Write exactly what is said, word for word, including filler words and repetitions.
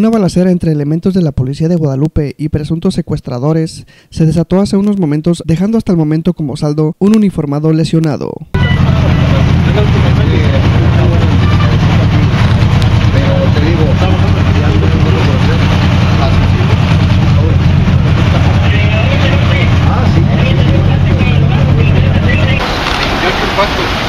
Una balacera entre elementos de la policía de Guadalupe y presuntos secuestradores se desató hace unos momentos, dejando hasta el momento como saldo un uniformado lesionado. ¿Cuántos?